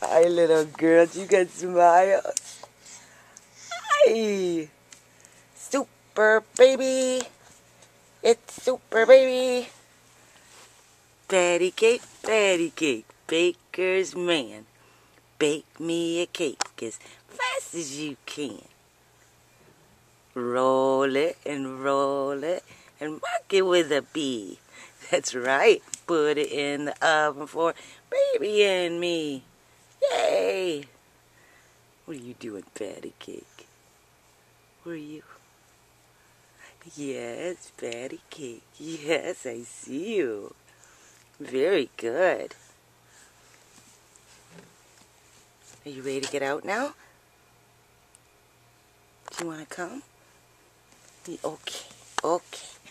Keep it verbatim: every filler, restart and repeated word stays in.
Hi, little girl. You got smiles. Hi. Super baby. It's super baby. Patty cake, patty cake. Baker's man. Bake me a cake as fast as you can. Roll it and roll it and mark it with a B. That's right. Put it in the oven for baby and me. Yay! What are you doing, patty cake? Where are you? Yes, patty cake. Yes, I see you. Very good. Are you ready to get out now? Do you want to come? Okay, okay.